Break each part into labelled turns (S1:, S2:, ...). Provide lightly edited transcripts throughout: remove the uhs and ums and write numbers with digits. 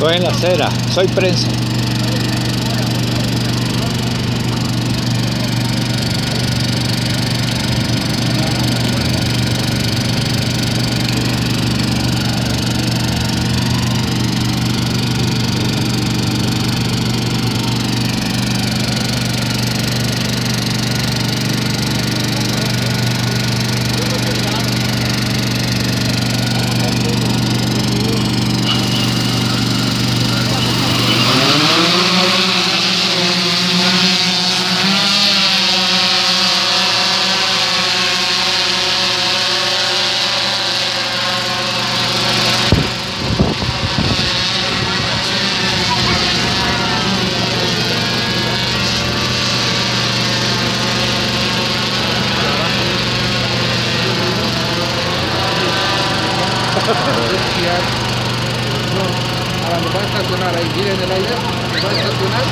S1: Estoy en la acera, soy prensa.
S2: Ahora nos va a estacionar ahí, miren el aire, nos va a estacionar.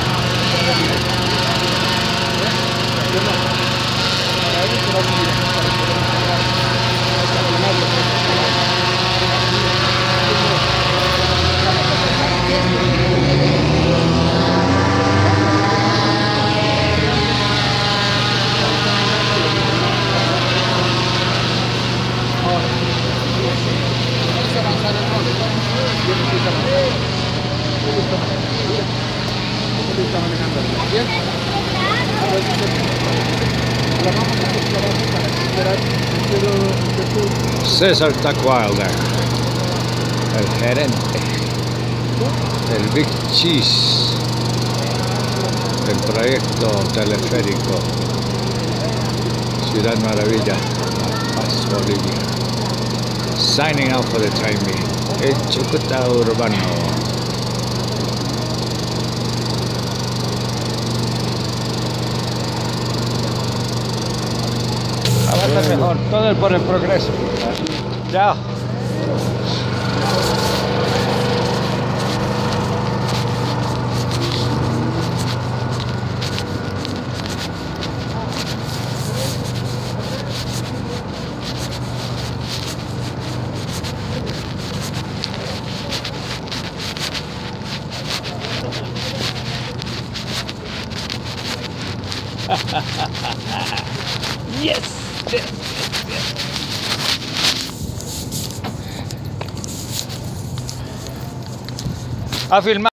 S2: Para ahí se va a subir, para
S1: César Wilder, el gerente del Big Cheese, del proyecto teleférico Ciudad Maravilla, La Paz, Bolivia. Signing out for the time being. El Cúcuta Urbano. Avanza mejor, todo es por el progreso. Chao. Yes, yes, yes, yes. A filmar.